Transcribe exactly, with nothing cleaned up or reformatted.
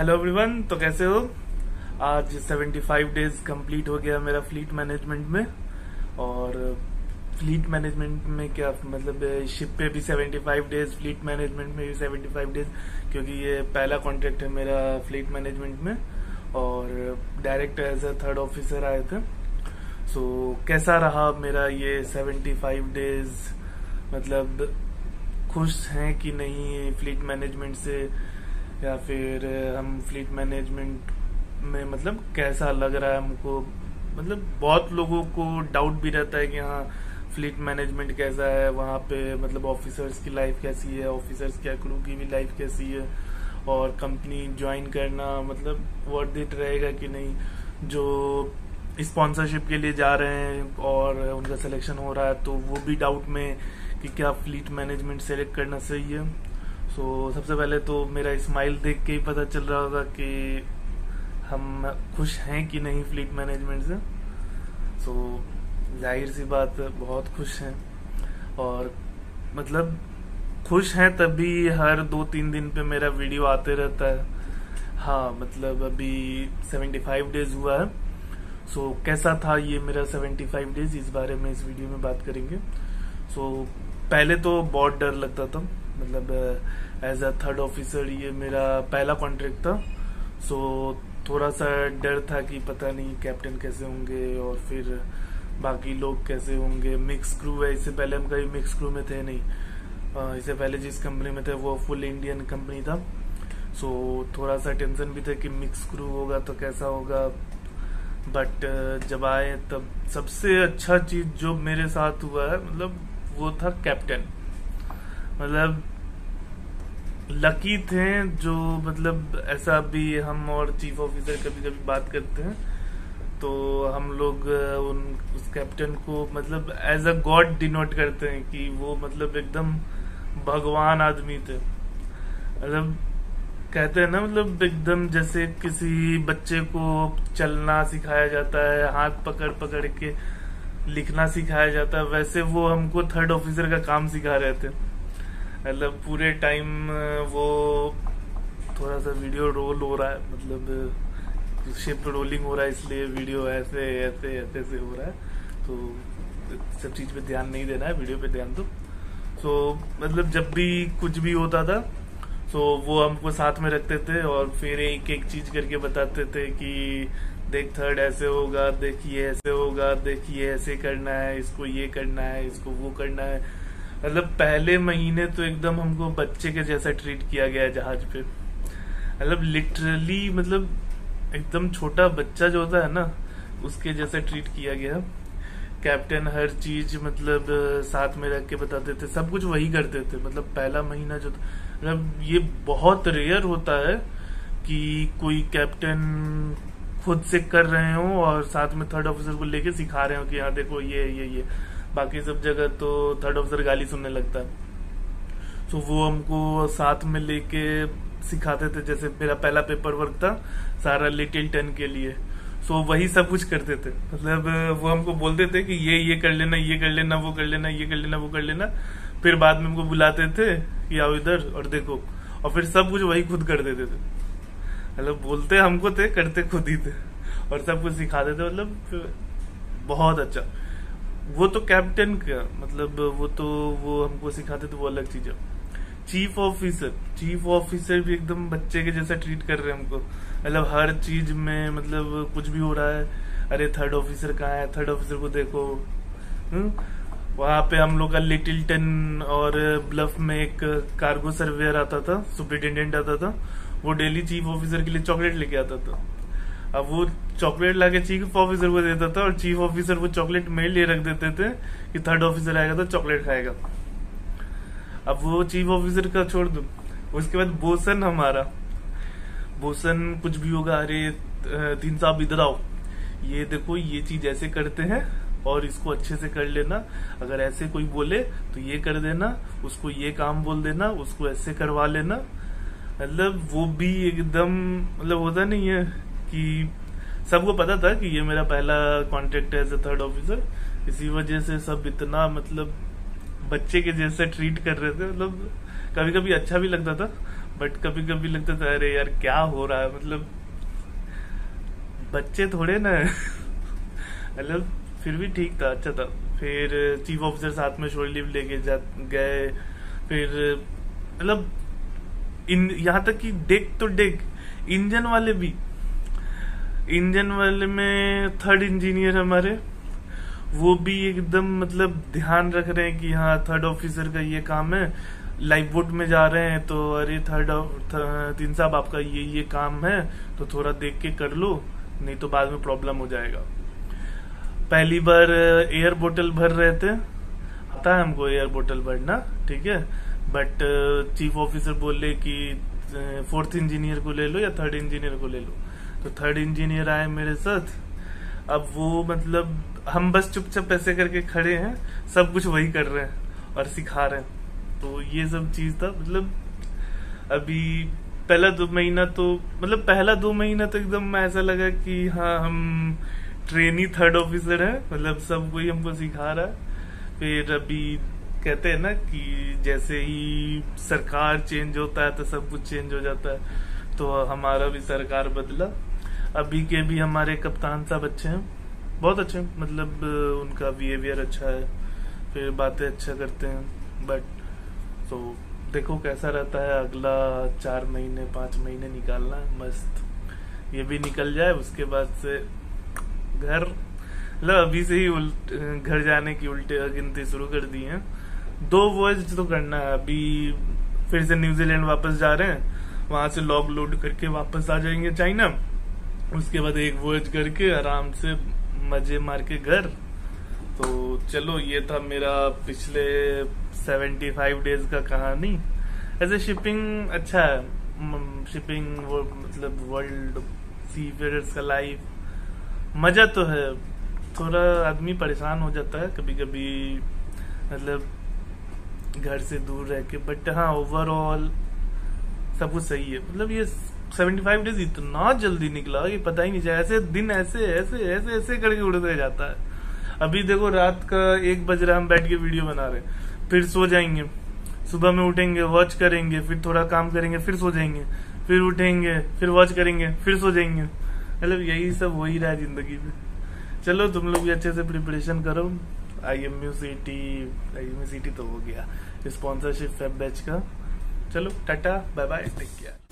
Hello everyone, तो कैसे हो। आज पचहत्तर डेज कंप्लीट हो गया मेरा फ्लीट मैनेजमेंट में। और फ्लीट मैनेजमेंट में क्या मतलब, शिप पे भी पचहत्तर डेज, फ्लीट मैनेजमेंट में भी पचहत्तर डेज, क्योंकि ये पहला कॉन्ट्रैक्ट है मेरा फ्लीट मैनेजमेंट में। और direct as a third officer आए थे। सो so, कैसा रहा मेरा ये पचहत्तर डेज, मतलब खुश हैं कि नहीं फ्लीट मैनेजमेंट से, या फिर हम फ्लीट मैनेजमेंट में मतलब कैसा लग रहा है हमको। मतलब बहुत लोगों को डाउट भी रहता है कि हाँ फ्लीट मैनेजमेंट कैसा है, वहाँ पे मतलब ऑफिसर्स की लाइफ कैसी है, ऑफिसर्स क्या क्रू की भी लाइफ कैसी है, और कंपनी ज्वाइन करना मतलब वर्थ इट रहेगा कि नहीं। जो स्पॉन्सरशिप के लिए जा रहे हैं और उनका सिलेक्शन हो रहा है तो वो भी डाउट में कि क्या फ्लीट मैनेजमेंट सेलेक्ट करना सही है। सो so, सबसे पहले तो मेरा स्माइल देख के ही पता चल रहा होगा कि हम खुश हैं कि नहीं फ्लीट मैनेजमेंट से। सो so, जाहिर सी बात बहुत खुश हैं। और मतलब खुश हैं तभी हर दो तीन दिन पे मेरा वीडियो आते रहता है। हाँ मतलब अभी पचहत्तर डेज हुआ है। सो so, कैसा था ये मेरा पचहत्तर डेज, इस बारे में इस वीडियो में बात करेंगे। सो so, पहले तो बहुत डर लगता था, मतलब एज अ थर्ड ऑफिसर ये मेरा पहला कॉन्ट्रैक्ट था। सो so, थोड़ा सा डर था कि पता नहीं कैप्टन कैसे होंगे और फिर बाकी लोग कैसे होंगे। मिक्स क्रू है, इससे पहले हम कभी मिक्स क्रू में थे नहीं। इससे पहले जिस कंपनी में थे वो फुल इंडियन कंपनी था। सो so, थोड़ा सा टेंशन भी था कि मिक्स क्रू होगा तो कैसा होगा। बट जब आए तब सबसे अच्छा चीज जो मेरे साथ हुआ है मतलब वो था कैप्टन। मतलब लकी थे जो, मतलब ऐसा भी हम और चीफ ऑफिसर कभी कभी बात करते हैं तो हम लोग उन उस कैप्टन को मतलब एज अ गॉड डिनोट करते हैं कि वो मतलब एकदम भगवान आदमी थे। मतलब कहते हैं ना, मतलब एकदम जैसे किसी बच्चे को चलना सिखाया जाता है, हाथ पकड़ पकड़ के लिखना सिखाया जाता है, वैसे वो हमको थर्ड ऑफिसर का काम सिखा रहे थे। मतलब पूरे टाइम वो थोड़ा सा वीडियो रोल हो रहा है, मतलब शिप रोलिंग हो रहा है इसलिए वीडियो ऐसे ऐसे ऐसे से हो रहा है, तो सब चीज पे ध्यान नहीं देना है, वीडियो पे ध्यान दो। सो मतलब जब भी कुछ भी होता था तो वो हमको साथ में रखते थे और फिर एक एक चीज करके बताते थे कि देख थर्ड ऐसे होगा, देखिए ऐसे होगा, देखिए ऐसे करना है, इसको ये करना है, इसको वो करना है। मतलब पहले महीने तो एकदम हमको बच्चे के जैसा ट्रीट किया गया है जहाज पे। मतलब लिटरली मतलब एकदम छोटा बच्चा जो होता है ना उसके जैसा ट्रीट किया गया। कैप्टन हर चीज मतलब साथ में रख के बताते थे, सब कुछ वही करते थे। मतलब पहला महीना जो मतलब ये बहुत रेयर होता है कि कोई कैप्टन खुद से कर रहे हो और साथ में थर्ड ऑफिसर को लेके सिखा रहे हो कि हाँ देखो ये ये ये। बाकी सब जगह तो थर्ड ऑफिसर गाली सुनने लगता है। तो वो हमको साथ में लेके सिखाते थे। जैसे मेरा पहला पेपर वर्क था सारा लिटिल टन के लिए, सो वही सब कुछ करते थे। मतलब वो हमको बोलते थे कि ये ये कर लेना, ये कर लेना, वो कर लेना, ये कर लेना, वो कर लेना। फिर बाद में हमको बुलाते थे कि आओ इधर और देखो, और फिर सब कुछ वही खुद कर देते थे। मतलब बोलते हमको थे, करते खुद ही थे और सब कुछ सिखाते थे। मतलब बहुत अच्छा। वो तो कैप्टन का मतलब वो तो वो हमको सिखाते थे, वो अलग चीज है। चीफ ऑफिसर चीफ ऑफिसर भी एकदम बच्चे के जैसा ट्रीट कर रहे हैं हमको। मतलब हर चीज में मतलब कुछ भी हो रहा है, अरे थर्ड ऑफिसर कहाँ है, थर्ड ऑफिसर को देखो। वहां पे हम लोग का लिटिल टन और ब्लफ में एक कार्गो सर्वेयर आता था, सुपरिटेंडेंट आता था, वो डेली चीफ ऑफिसर के लिए चॉकलेट लेके आता था। अब वो चॉकलेट लाके चीफ ऑफिसर को देता था और चीफ ऑफिसर वो चॉकलेट मेरे लिए रख देते थे कि थर्ड ऑफिसर आएगा तो चॉकलेट खाएगा। अब वो चीफ ऑफिसर का छोड़ दो, उसके बाद बोसन हमारा बोसन कुछ भी होगा, अरे तीन साहब इधर आओ, ये देखो ये चीज ऐसे करते हैं और इसको अच्छे से कर लेना, अगर ऐसे कोई बोले तो ये कर देना, उसको ये काम बोल देना, उसको ऐसे करवा लेना। मतलब वो भी एकदम मतलब होता नहीं है कि सबको पता था कि ये मेरा पहला कॉन्ट्रैक्ट है एज अ थर्ड ऑफिसर, इसी वजह से सब इतना मतलब बच्चे के जैसे ट्रीट कर रहे थे। मतलब कभी कभी अच्छा भी लगता था बट कभी कभी लगता था अरे यार क्या हो रहा है, मतलब बच्चे थोड़े ना मतलब फिर भी ठीक था, अच्छा था। फिर चीफ ऑफिसर साथ में शोर लीव लेके जा गए। फिर मतलब इन यहाँ तक कि डेक तो डेक इंजन वाले भी, इंजन वाले में थर्ड इंजीनियर हमारे, वो भी एकदम मतलब ध्यान रख रहे हैं कि हाँ थर्ड ऑफिसर का ये काम है, लाइफ बोट में जा रहे हैं तो अरे थर्ड तीन साहब आपका ये ये काम है तो थोड़ा देख के कर लो, नहीं तो बाद में प्रॉब्लम हो जाएगा। पहली बार एयर बोतल भर रहे थे, आता है हमको एयर बोतल भरना, ठीक है, बट चीफ ऑफिसर बोले कि फोर्थ इंजीनियर को ले लो या थर्ड इंजीनियर को ले लो। तो थर्ड इंजीनियर आए मेरे साथ। अब वो मतलब हम बस चुपचाप ऐसे करके खड़े हैं, सब कुछ वही कर रहे हैं और सिखा रहे हैं। तो ये सब चीज था। मतलब अभी पहला दो महीना तो मतलब पहला दो महीना तो एकदम ऐसा लगा कि हाँ हम ट्रेनी थर्ड ऑफिसर है, मतलब सब कोई हमको सिखा रहा है। फिर अभी कहते हैं ना कि जैसे ही सरकार चेंज होता है तो सब कुछ चेंज हो जाता है, तो हमारा भी सरकार बदला। अभी के भी हमारे कप्तान साहब अच्छे हैं, बहुत अच्छे, मतलब उनका बिहेवियर अच्छा है, फिर बातें अच्छा करते हैं। बट तो देखो कैसा रहता है, अगला चार महीने पांच महीने निकालना है मस्त, ये भी निकल जाए उसके बाद से घर, मतलब अभी से ही घर जाने की उल्टे गिनती शुरू कर दी है। दो वॉयज तो करना है, अभी फिर से न्यूजीलैंड वापस जा रहे हैं, वहां से लॉग लोड करके वापस आ जाएंगे चाइना, उसके बाद एक वॉयज करके आराम से मजे मार के घर। तो चलो ये था मेरा पिछले पचहत्तर डेज का कहानी। ऐसे शिपिंग अच्छा है, शिपिंग वो मतलब वर्ल्ड सीफेयर्स का लाइफ मजा तो है, थोड़ा आदमी परेशान हो जाता है कभी कभी, मतलब घर से दूर रह के, बट हाँ ओवरऑल सब कुछ सही है। मतलब ये पचहत्तर डेज इतना जल्दी निकला कि पता ही नहीं चला, ऐसे दिन ऐसे ऐसे ऐसे ऐसे करके उड़ते जाता है। अभी देखो रात का एक बज रहा, हम बैठ के वीडियो बना रहे, फिर सो जाएंगे, सुबह में उठेंगे, वॉच करेंगे, फिर थोड़ा काम करेंगे, फिर सो जाएंगे, फिर उठेंगे, फिर वॉच करेंगे, फिर सो जाएंगे। मतलब यही सब हो ही रहा है जिंदगी में। चलो तुम लोग भी अच्छे से प्रिपरेशन करो। I M U C T I M U C T तो हो गया, स्पॉन्सरशिप फेब बैच का। चलो tata bye bye, take care.